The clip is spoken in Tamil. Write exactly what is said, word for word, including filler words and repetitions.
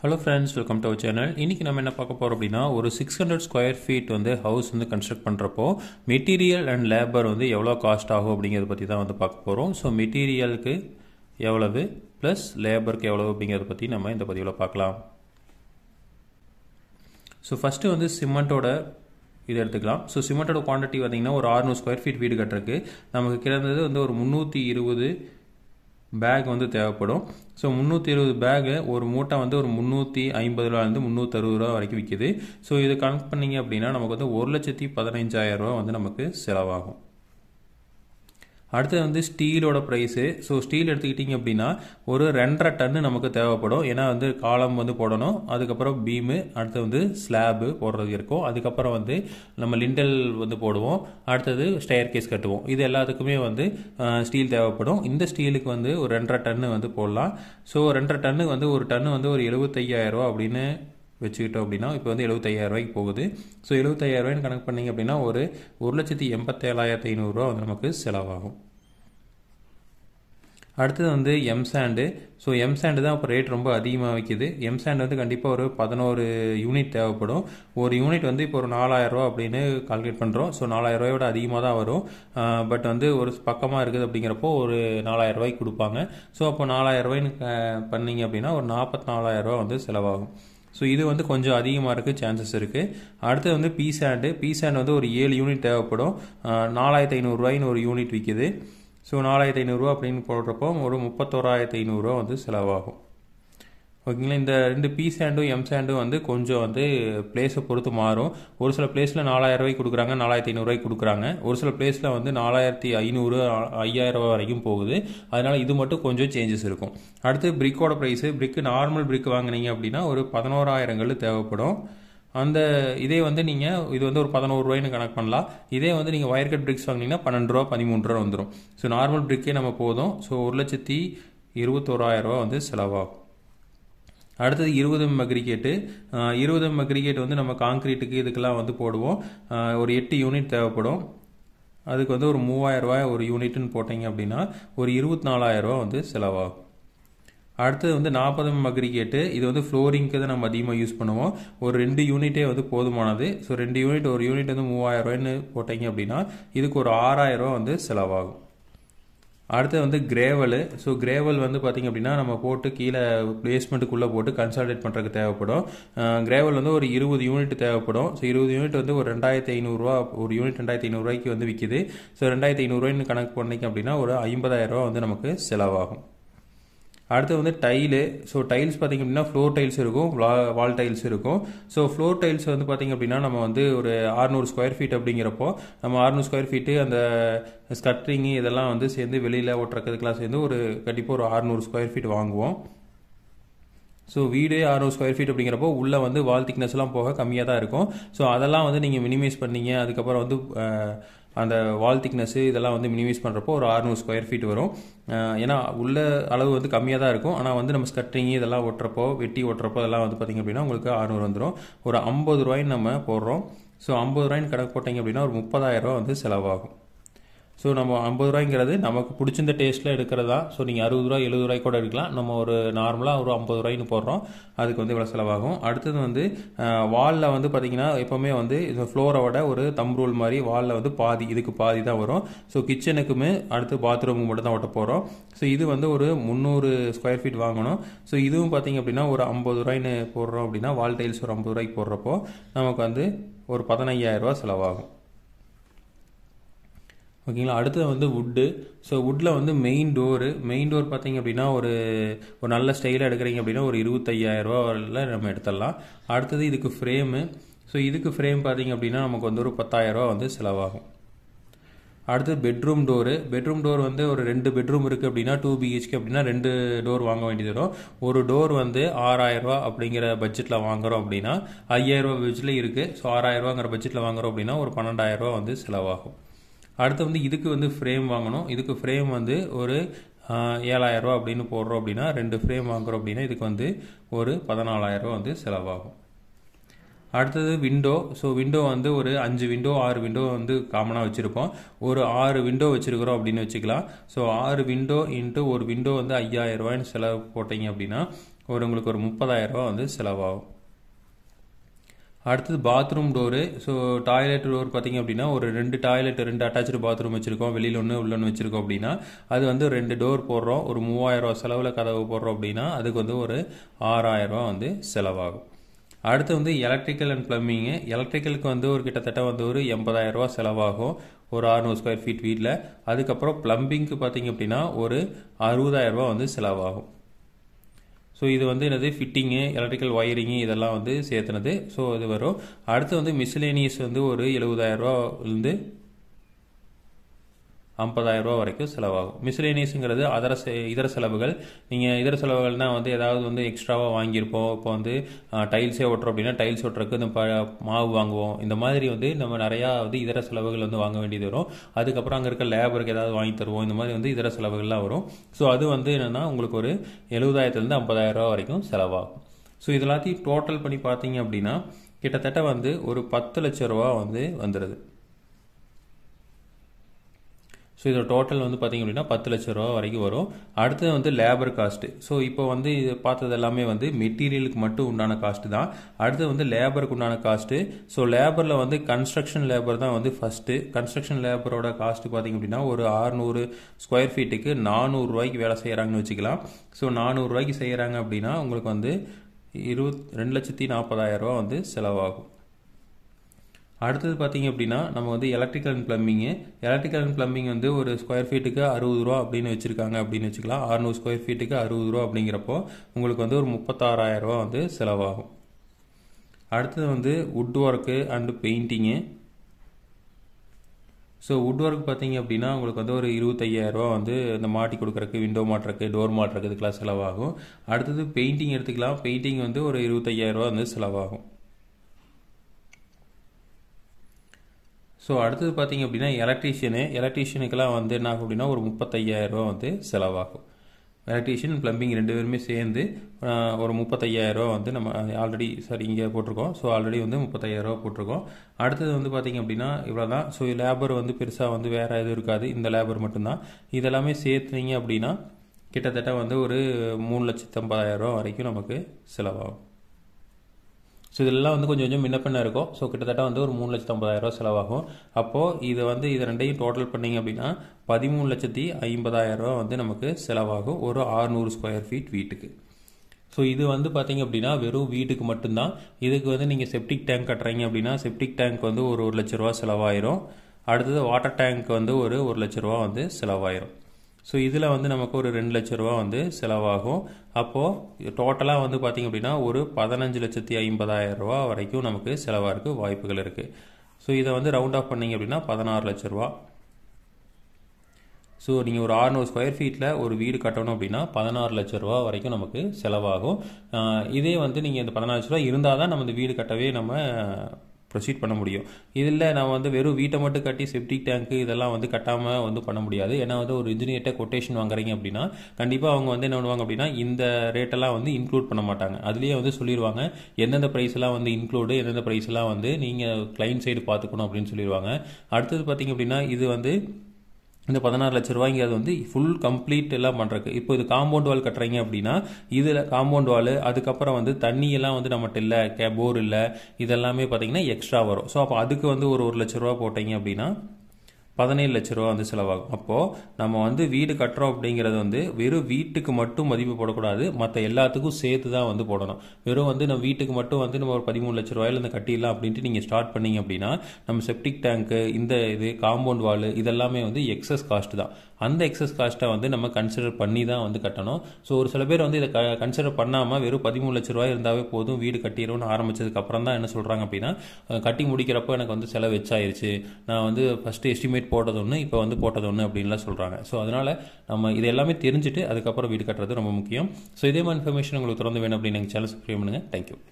Hello friends, welcome to our channel. இன்னைக்கு நம்ம என்ன பார்க்க போறோம் அப்படினா ஒரு six hundred square feet வந்து ஹவுஸ் வந்து கன்ஸ்ட்ரக்ட் பண்றப்போ மெட்டீரியல் அண்ட் லேபர் வந்து எவ்வளவு காஸ்ட் ஆகும் அப்படிங்கறத பத்தி தான் வந்து பார்க்க போறோம். சோ மெட்டீரியலுக்கு எவ்வளவு பிளஸ் லேபருக்கு எவ்வளவு அப்படிங்கறத பத்தி நம்ம இந்த பதிவுல பார்க்கலாம். சோ ஃபர்ஸ்ட் வந்து சிமெண்டோட இது எடுத்துக்கலாம். சோ சிமெண்டோட குவாண்டிட்டி பாத்தீங்கன்னா ஒரு six hundred ஸ்கொயர் ஃபீட் வீடு கட்டறதுக்கு நமக்கு கிட்டத்தட்ட வந்து ஒரு three twenty பேக் வந்து தேவைப்படும். ஸோ முந்நூற்றி இருபது பேகு ஒரு மூட்டை வந்து ஒரு முந்நூற்றி ஐம்பது ரூபாயிலிருந்து முந்நூற்றி அறுபது ரூபா வரைக்கும் விற்கிது. ஸோ இது கணக்கு பண்ணிங்க அப்படின்னா நமக்கு வந்து ஒரு லட்சத்தி பதினைஞ்சாயிரம் ரூபா வந்து நமக்கு செலவாகும். அடுத்து வந்து ஸ்டீலோட ப்ரைஸு. ஸோ ஸ்டீல் எடுத்துக்கிட்டிங்க அப்படின்னா ஒரு ரெண்டரை டன்னு நமக்கு தேவைப்படும். ஏன்னா வந்து காலம் வந்து போடணும், அதுக்கப்புறம் பீமு, அடுத்து வந்து ஸ்லாபு போடுறது இருக்கும், அதுக்கப்புறம் வந்து நம்ம லிண்டல் வந்து போடுவோம், அடுத்தது ஸ்டேர் கேஸ் கட்டுவோம். இது எல்லாத்துக்குமே வந்து ஸ்டீல் தேவைப்படும். இந்த ஸ்டீலுக்கு வந்து ஒரு ரெண்டரை டன்னு வந்து போடலாம். ஸோ ரெண்டரை டன்னு வந்து ஒரு டன்னு வந்து ஒரு எழுபத்தையாயிரம் ரூபா அப்படின்னு வச்சுக்கிட்டோம் அப்படின்னா இப்போ வந்து எழுபத்தையாயிரம் ரூபாய்க்கு போகுது. ஸோ எழுபத்தையாயிரம் ரூபாய்னு கணக்கு பண்ணிங்க அப்படின்னா ஒரு ஒரு லட்சத்தி எண்பத்தேழாயிரத்தி ஐநூறுரூவா வந்து நமக்கு செலவாகும். அடுத்தது வந்து M sand. So M sand தான் இப்போ ரேட் ரொம்ப அதிகமாக விற்கிது. எம் சாண்டு வந்து கண்டிப்பாக ஒரு பதினோரு யூனிட் தேவைப்படும். ஒரு யூனிட் வந்து இப்போ ஒரு நாலாயிரம் ரூபா அப்படின்னு கால்குலேட் பண்ணுறோம். ஸோ நாலாயிரம் ரூபாயோட அதிகமாக தான் வரும். பட் வந்து ஒரு பக்கமாக இருக்குது அப்படிங்கிறப்போ ஒரு நாலாயிரம் ரூபாய்க்கு கொடுப்பாங்க. ஸோ அப்போ நாலாயிரம் ரூபாய்னு பண்ணிங்க அப்படின்னா ஒரு நாற்பத்தி நாலாயிரம் ரூபா வந்து செலவாகும். ஸோ இது வந்து கொஞ்சம் அதிகமாக இருக்குது, சான்சஸ் இருக்குது. அடுத்து வந்து பி சாண்டு. பி சாண்ட் வந்து ஒரு ஏழு யூனிட் தேவைப்படும். நாலாயிரத்தி ஐநூறுரூவாயின்னு ஒரு யூனிட் விற்கிது. ஸோ நாலாயிரத்தி ஐநூறுரூவா அப்படின்னு போடுறப்போ ஒரு முப்பத்தோராயிரத்தி ஐநூறுரூவா வந்து செலவாகும். ஓகேங்களா. இந்த ரெண்டு பி சாண்டும் எம் சாண்டும் வந்து கொஞ்சம் வந்து பிளேஸை பொறுத்து மாறும். ஒரு சில பிளேஸில் நாலாயிரம் ரூபாய்க்கு கொடுக்குறாங்க, நாலாயிரத்தி ஐநூறுரூவாய்க்கு கொடுக்குறாங்க. ஒரு சில பிளேஸில் வந்து நாலாயிரத்தி ஐநூறு ஐயாயிரம் ரூபா வரைக்கும் போகுது. அதனால இது மட்டும் கொஞ்சம் சேஞ்சஸ் இருக்கும். அடுத்து பிரிக்கோட ப்ரைஸு. பிரிக்கு நார்மல் பிரிக் வாங்கினீங்க அப்படின்னா ஒரு பதினோராயிரங்கள் தேவைப்படும். அந்த இதே வந்து நீங்கள் இது வந்து ஒரு பதினோரு ரூபாய்னு கணக்கு பண்ணலாம். இதே வந்து நீங்கள் ஒயர் கட் பிரிக்ஸ் வாங்கினீங்கன்னா பன்னெண்டு ரூபா பதிமூன்று ரூபா வந்துடும். ஸோ நார்மல் பிரிக்கே நம்ம போதும். ஸோ ஒரு லட்சத்தி இருபத்தோராயிரம் ரூபா வந்து செலவாகும். அடுத்தது இருபது எம் அக்ரிகேட்டு. இருபது எம் அக்ரிகேட் வந்து நம்ம காங்கிரீட்டுக்கு இதுக்கெல்லாம் வந்து போடுவோம். ஒரு எட்டு யூனிட் தேவைப்படும். அதுக்கு வந்து ஒரு மூவாயிரம் ரூபாய் ஒரு யூனிட்னு போட்டிங்க அப்படின்னா ஒரு இருபத்தி நாலாயிரம் ரூபா வந்து செலவாகும். அடுத்தது வந்து நாற்பது எம் அக்ரிகேட்டு. இது வந்து ஃப்ளோரிங்க்கு தான் நம்ம அதிகமாக யூஸ் பண்ணுவோம். ஒரு ரெண்டு யூனிட்டே வந்து போதுமானது. ஸோ ரெண்டு யூனிட் ஒரு யூனிட் வந்து மூவாயிரம் ரூபாய்னு போட்டிங்க அப்படின்னா இதுக்கு ஒரு ஆறாயிரம் ரூபா வந்து செலவாகும். அடுத்து வந்து கிரேவலு. ஸோ கிரேவல் வந்து பார்த்திங்க அப்படின்னா நம்ம போட்டு கீழே பிளேஸ்மெண்ட்டுக்குள்ளே போட்டு கன்சால்டேட் பண்ணுறதுக்கு தேவைப்படும். கிரேவல் வந்து ஒரு இருபது யூனிட் தேவைப்படும். ஸோ இருபது யூனிட் வந்து ஒரு ரெண்டாயிரத்தி ஐநூறுரூவா ஒரு யூனிட் ரெண்டாயிரத்தி ஐநூறுரூவாய்க்கு வந்து விற்கிது. ஸோ ரெண்டாயிரத்தி ஐநூறுரூவாய்னு கணக்கு பண்ணிங்க அப்படின்னா ஒரு ஐம்பதாயிரம் ரூபா வந்து நமக்கு செலவாகும். அடுத்து வந்து டைலு. ஸோ டைல்ஸ் பார்த்திங்க அப்படின்னா ஃப்ளோர் டைல்ஸ் இருக்கும், வால் டைல்ஸ் இருக்கும். ஸோ ஃப்ளோர் டைல்ஸ் வந்து பார்த்திங்க அப்படின்னா நம்ம வந்து ஒரு அறுநூறு ஸ்கொயர் ஃபீட் அப்படிங்கிறப்போ நம்ம அறுநூறு ஸ்கொயர் ஃபீட்டு அந்த ஸ்கட்டரிங்கு இதெல்லாம் வந்து சேர்ந்து வெளியில் ஒட்டுறதுக்கெல்லாம் சேர்ந்து ஒரு கண்டிப்பாக ஒரு அறுநூறு ஸ்கொயர் ஃபீட் வாங்குவோம். ஸோ வீடே அறுநூறு ஸ்கொயர் ஃபீட் அப்படிங்கிறப்போ உள்ளே வந்து வால் திக்னஸ்லாம் போக கம்மியாக தான் இருக்கும். ஸோ அதெல்லாம் வந்து நீங்கள் மினிமைஸ் பண்ணீங்க, அதுக்கப்புறம் வந்து அந்த வால் திக்னஸ்ஸு இதெல்லாம் வந்து மினிமைஸ் பண்ணுறப்போ ஒரு அறுநூறு ஸ்கொயர் ஃபீட் வரும். ஏன்னா உள்ள அளவு வந்து கம்மியாக தான் இருக்கும். ஆனால் வந்து நம்ம ஸ்கட்டரிங்கு இதெல்லாம் ஒட்டுறப்போ வெட்டி ஒட்டுறப்போ இதெல்லாம் வந்து பார்த்திங்க அப்படின்னா உங்களுக்கு அறுநூறு வந்துடும். ஒரு ஐம்பது ரூபாய்ன்னு நம்ம போடுறோம். ஸோ ஐம்பது ரூபாய்ன்னு கணக்கு போட்டிங்க அப்படின்னா ஒரு முப்பதாயிரம் ரூபா வந்து செலவாகும். ஸோ நம்ம ஐம்பது ரூபாய்ங்கிறது நமக்கு பிடிச்சிருந்த டேஸ்ட்டில் எடுக்கிறதா. ஸோ நீங்கள் அறுபது ரூபா எழுபது ரூபாய்க்கு கூட எடுக்கலாம். நம்ம ஒரு நார்மலாக ஒரு ஐம்பது ரூபாய்னு போடுறோம், அதுக்கு வந்து இவ்வளோ செலவாகும். அடுத்தது வந்து வாலில் வந்து பார்த்திங்கன்னா எப்போவுமே வந்து இந்த ஃப்ளோரோட ஒரு தம் ரூல் மாதிரி வாலில் வந்து பாதி இதுக்கு பாதி தான் வரும். ஸோ கிச்சனுக்குமே அடுத்து பாத்ரூமுக்கு மட்டும் தான் ஒட்ட போகிறோம். ஸோ இது வந்து ஒரு முந்நூறு ஸ்கொயர் ஃபீட் வாங்கணும். ஸோ இதுவும் பார்த்திங்க அப்படின்னா ஒரு ஐம்பது ரூபாய்னு போடுறோம் அப்படின்னா வால் டைல்ஸ் ஒரு ஐம்பது ரூபாய்க்கு போடுறப்போ நமக்கு வந்து ஒரு பதினையாயிரம் ரூபா செலவாகும். ஓகேங்களா. அடுத்தது வந்து வுட்டு. ஸோ வுட்டில் வந்து மெயின் டோரு. மெயின் டோர் பார்த்திங்க அப்படின்னா ஒரு ஒரு நல்ல ஸ்டைலாக எடுக்கிறீங்க அப்படின்னா ஒரு இருபத்தையாயிரம் ரூபாவில் நம்ம எடுத்துடலாம். அடுத்தது இதுக்கு ஃப்ரேமு. ஸோ இதுக்கு ஃப்ரேம் பார்த்திங்க அப்படின்னா நமக்கு வந்து ஒரு பத்தாயிரம் ரூபா வந்து செலவாகும். அடுத்து பெட்ரூம் டோரு. பெட்ரூம் டோர் வந்து ஒரு ரெண்டு பெட்ரூம் இருக்குது அப்படின்னா டூ பிஹெச்கே அப்படின்னா ரெண்டு டோர் வாங்க வேண்டியது வரும். ஒரு டோர் வந்து ஆறாயிரம் ரூபா அப்படிங்கிற பட்ஜெட்டில் வாங்குகிறோம் அப்படின்னா ஐயாயிரம் ரூபா பட்ஜெட்டில் இருக்குது. ஸோ ஆறாயிரம் ரூபாங்கிற பட்ஜெட்டில் வாங்குகிறோம் அப்படின்னா ஒரு பன்னெண்டாயிரம் ரூபா வந்து செலவாகும். அடுத்து வந்து இதுக்கு வந்து ஃப்ரேம் வாங்கணும். இதுக்கு ஃப்ரேம் வந்து ஒரு ஏழாயிரம் ரூபா அப்படின்னு போடுறோம் அப்படின்னா ரெண்டு ஃப்ரேம் வாங்குகிறோம் அப்படின்னா இதுக்கு வந்து ஒரு பதினாலாயிரம் ரூபா வந்து செலவாகும். அடுத்தது விண்டோ. ஸோ விண்டோ வந்து ஒரு அஞ்சு விண்டோ ஆறு விண்டோ வந்து காமனாக வச்சுருப்போம். ஒரு ஆறு விண்டோ வச்சுருக்கிறோம் அப்படின்னு வச்சுக்கலாம். ஸோ ஆறு விண்டோ இன்ட்டு ஒரு விண்டோ வந்து ஐயாயிரம் ரூபாய்னு செலவு போட்டிங்க அப்படின்னா ஒரு உங்களுக்கு ஒரு முப்பதாயிரம் ரூபா வந்து செலவாகும். அடுத்தது bathroom door. So toilet door பார்த்திங்க அப்படின்னா ஒரு ரெண்டு டாய்லெட் ரெண்டு அட்டாச்சு பாத்ரூம் வச்சுருக்கோம், வெளியில் ஒன்று உள்ள ஒன்று வச்சுருக்கோம் அப்படின்னா அது வந்து ரெண்டு டோர் போடுறோம், ஒரு மூவாயிரம் ரூபா செலவில் கதவு போடுறோம் அப்படின்னா அதுக்கு வந்து ஒரு ஆறாயிரம் ரூபா வந்து செலவாகும். அடுத்து வந்து எலக்ட்ரிக்கல் அண்ட் ப்ளம்பிங்கு. எலக்ட்ரிக்கலுக்கு வந்து ஒரு கிட்டத்தட்ட வந்து ஒரு எண்பதாயிரம் ரூபா செலவாகும் ஒரு அறுநூறு ஸ்கொயர் ஃபீட் வீட்டில். அதுக்கப்புறம் ப்ளம்பிங்க்கு பார்த்திங்க அப்படின்னா ஒரு அறுபதாயிரம் ரூபா வந்து செலவாகும். ஸோ இது வந்து என்னது ஃபிட்டிங்கு, எலக்ட்ரிக்கல் ஒயரிங்கு இதெல்லாம் வந்து சேர்த்துனது. ஸோ இது வரும். அடுத்து வந்து மிஸ்லேனியஸ் வந்து ஒரு எழுபதாயிரம் ரூபாலேருந்து ஐம்பதாயிரம் ரூபா வரைக்கும் செலவாகும். மிஸ்லேனியஸுங்கிறது அதர இதர செலவுகள். நீங்கள் இதர செலவுகள்னால் வந்து ஏதாவது வந்து எக்ஸ்ட்ராவாக வாங்கியிருப்போம். இப்போ வந்து டைல்ஸே ஓட்டுறோம் அப்படின்னா டைல்ஸ் ஓட்டுறதுக்கு இந்த ப மாவு வாங்குவோம். இந்த மாதிரி வந்து நம்ம நிறையா வந்து இதர செலவுகள் வந்து வாங்க வேண்டியது வரும். அதுக்கப்புறம் அங்கே இருக்க லேபருக்கு ஏதாவது வாங்கி தருவோம். இந்த மாதிரி வந்து இதர செலவுகள்லாம் வரும். ஸோ அது வந்து என்னென்னா உங்களுக்கு ஒரு எழுபதாயிரத்துலேருந்து ஐம்பதாயிரம் ரூபா வரைக்கும் செலவாகும். ஸோ இது எல்லாத்தையும் டோட்டல் பண்ணி பார்த்தீங்க அப்படின்னா கிட்டத்தட்ட வந்து ஒரு பத்து லட்ச ரூபா வந்து வந்துடுது. ஸோ இதோட டோட்டல் வந்து பார்த்திங்க அப்படின்னா பத்து லட்ச ரூபா வரைக்கும் வரும். அடுத்தது வந்து லேபர் காஸ்ட்டு. ஸோ இப்போ வந்து இது பார்த்தது எல்லாமே வந்து மெட்டீரியலுக்கு மட்டும் உண்டான காஸ்ட்டு தான். அடுத்து வந்து லேபருக்கு உண்டான காஸ்ட்டு. ஸோ லேபரில் வந்து கன்ஸ்ட்ரக்ஷன் லேபர் தான் வந்து ஃபஸ்ட்டு. கன்ஸ்ட்ரக்ஷன் லேபரோட காஸ்ட்டு பார்த்திங்க அப்படின்னா ஒரு அறுநூறு ஸ்கொயர் ஃபீட்டுக்கு நானூறுரூவாய்க்கு வேலை செய்கிறாங்கன்னு வச்சுக்கலாம். ஸோ நானூறுரூவாய்க்கு செய்கிறாங்க அப்படின்னா உங்களுக்கு வந்து இருபத் ரெண்டு லட்சத்தி நாற்பதாயிரம் ரூபா வந்து செலவாகும். அடுத்தது பார்த்திங்க அப்படின்னா நம்ம வந்து electrical and plumbing. Electrical and plumbing வந்து ஒரு ஸ்கொயர் ஃபீட்டுக்கு அறுபது ரூபா அப்படின்னு வச்சுருக்காங்க அப்படின்னு வச்சுக்கலாம். அறுநூறு ஸ்கொயர் ஃபீட்டுக்கு அறுபது ரூபா அப்படிங்கிறப்போ உங்களுக்கு வந்து ஒரு முப்பத்தாறாயிரம் ரூபா வந்து செலவாகும். அடுத்தது வந்து wood work and painting. So wood work பார்த்திங்க அப்படின்னா உங்களுக்கு வந்து ஒரு இருபத்தையாயிரம் ரூபா வந்து இந்த மாட்டி கொடுக்குறக்கு, விண்டோ மாட்டுறக்கு, டோர் மாட்டுறக்கு இதுக்கெல்லாம் செலவாகும். அடுத்தது பெயிண்டிங் எடுத்துக்கலாம். பெயிண்டிங் வந்து ஒரு இருபத்தையாயிரம் ரூபா வந்து செலவாகும். ஸோ அடுத்தது பார்த்திங்க அப்படின்னா எலக்ட்ரீஷியனு. எலக்ட்ரீஷியனுக்கெல்லாம் வந்து என்ன ஆகும் அப்படின்னா ஒரு முப்பத்தையாயிரம் ரூபா வந்து செலவாகும். எலக்ட்ரீஷியன் ப்ளம்பிங் ரெண்டு பேருமே சேர்ந்து ஒரு முப்பத்தையாயிரம் ரூபா வந்து நம்ம ஆல்ரெடி சாரி இங்கே போட்டிருக்கோம். ஸோ ஆல்ரெடி வந்து முப்பத்தையாயிரம் ரூபா போட்டிருக்கோம். அடுத்தது வந்து பார்த்திங்க அப்படின்னா இவ்வளோ தான். ஸோ லேபர் வந்து பெருசாக வந்து வேறு எதுவும் இருக்காது, இந்த லேபர் மட்டும்தான். இதெல்லாமே சேர்த்துனீங்க அப்படின்னா கிட்டத்தட்ட வந்து ஒரு மூணு லட்சத்து ஐம்பதாயிரம் ரூபா வரைக்கும் நமக்கு செலவாகும். ஸோ இதெல்லாம் வந்து கொஞ்சம் கொஞ்சம் முன்ன பின்ன இருக்கும். ஸோ கிட்டத்தட்ட வந்து ஒரு மூணு லட்சத்து ஐம்பதாயிரம் ரூபா செலவாகும். அப்போது இது வந்து இது ரெண்டையும் டோட்டல் பண்ணிங்க அப்படின்னா பதிமூணு லட்சத்தி ஐம்பதாயிரம் ரூபா வந்து நமக்கு செலவாகும் ஒரு அறுநூறு ஸ்கொயர் ஃபீட் வீட்டுக்கு. ஸோ இது வந்து பார்த்திங்க அப்படின்னா வெறும் வீட்டுக்கு மட்டும்தான். இதுக்கு வந்து நீங்கள் செப்டிக் டேங்க் கட்டுறீங்க அப்படின்னா செப்டிக் டேங்க் வந்து ஒரு ஒரு லட்ச ரூபா செலவாயிரும். அடுத்தது வாட்டர் டேங்க் வந்து ஒரு ஒரு லட்ச ரூபா வந்து செலவாயிரும். ஸோ இதில் வந்து நமக்கு ஒரு ரெண்டு லட்ச ரூபா வந்து செலவாகும். அப்போது டோட்டலாக வந்து பார்த்திங்க அப்படின்னா ஒரு பதினஞ்சு லட்சத்தி ஐம்பதாயிரம் ரூபா வரைக்கும் நமக்கு செலவாகிறதுக்கு வாய்ப்புகள் இருக்குது. ஸோ இதை வந்து ரவுண்ட் ஆஃப் பண்ணிங்க அப்படின்னா பதினாறு லட்ச ரூபா. ஸோ நீங்கள் ஒரு அறுநூறு ஸ்கொயர் ஃபீட்டில் ஒரு வீடு கட்டணும் அப்படின்னா பதினாறு லட்ச ரூபா வரைக்கும் நமக்கு செலவாகும். இதே வந்து நீங்கள் இந்த பதினாறு லட்ச ரூபா இருந்தால் தான் நம்ம இந்த வீடு கட்டவே நம்ம ப்ரொசீட் பண்ண முடியும். இதில் நம்ம வந்து வெறும் வீட்டை மட்டும் கட்டி செப்டிக் டேங்க்கு இதெல்லாம் வந்து கட்டாமல் வந்து பண்ண முடியாது. ஏன்னா வந்து ஒரு இன்ஜினியர்கிட்ட கொட்டேஷன் வாங்குறீங்க அப்படின்னா கண்டிப்பாக அவங்க வந்து என்ன பண்ணுவாங்க அப்படின்னா இந்த ரேட்டெல்லாம் வந்து இன்க்ளூட் பண்ண மாட்டாங்க. அதுலேயே வந்து சொல்லிடுவாங்க எந்தெந்த ப்ரைஸ்லாம் வந்து இன்க்ளூடு, எந்தெந்த ப்ரைஸ்லாம் வந்து நீங்கள் கிளைண்ட் சைடு பார்த்துக்கணும் அப்படின்னு சொல்லிடுவாங்க. அடுத்தது பார்த்திங்க அப்படின்னா இது வந்து இந்த பதினாறு லட்ச ரூபாய்க்கு அது வந்து ஃபுல் கம்ப்ளீட் எல்லாம் பண்ணுறக்கு. இப்போ இது காம்பவுண்ட் வால் கட்டுறீங்க அப்படின்னா இதில் காம்பவுண்ட் வால், அதுக்கப்புறம் வந்து தண்ணியெல்லாம் வந்து நம்மகிட்ட இல்லை, கே போர் இல்லை, இதெல்லாமே பார்த்தீங்கன்னா எக்ஸ்ட்ரா வரும். ஸோ அப்போ அதுக்கு வந்து ஒரு ஒரு லட்ச ரூபா போட்டிங்க அப்படின்னா பதினேழு லட்ச ரூபா வந்து செலவாகும். அப்போது நம்ம வந்து வீடு கட்டுறோம் அப்படிங்கிறது வந்து வெறும் வீட்டுக்கு மட்டும் மதிப்பு போடக்கூடாது, மற்ற எல்லாத்துக்கும் சேர்த்து தான் வந்து போடணும். வெறும் வந்து நம்ம வீட்டுக்கு மட்டும் வந்து நம்ம ஒரு பதிமூணு லட்ச ரூபாயில இந்த கட்டிடலாம் அப்படின்ட்டு நீங்கள் ஸ்டார்ட் பண்ணீங்க அப்படின்னா நம்ம செப்டிக் டேங்க்கு, இந்த இது காம்பவுண்ட் வால் இதெல்லாமே வந்து எக்ஸஸ் காஸ்ட் தான். அந்த எக்ஸஸ் காஸ்ட்டை வந்து நம்ம கன்சிடர் பண்ணி தான் வந்து கட்டணும். ஸோ ஒரு சில பேர் வந்து இதை க கன்சிடர் பண்ணாமல் வெறும் பதிமூணு லட்ச ரூபாய் இருந்தாவே போதும் வீடு கட்டிடுவோம்னு ஆரம்பிச்சதுக்கு அப்புறம் தான் என்ன சொல்கிறாங்க அப்படின்னா கட்டி முடிக்கிறப்போ எனக்கு வந்து செலவு வச்சாயிருச்சு, நான் வந்து ஃபஸ்ட்டு எஸ்டிமேட் போட்டது ஒன்று இப்போ வந்து போட்டது ஒன்று அப்படின்லாம் சொல்கிறாங்க. ஸோ அதனால் நம்ம இது எல்லாமே தெரிஞ்சுட்டு அதுக்கப்புறம் வீடு கட்டுறது ரொம்ப முக்கியம். ஸோ இதே மாதிரி இன்ஃபர்மேஷன் உங்களுக்கு தொடர்ந்து வேணும் அப்படின்னு எங்கள் சேனல் சப்ஸ்கிரைப் பண்ணுங்கள். தேங்க்யூ.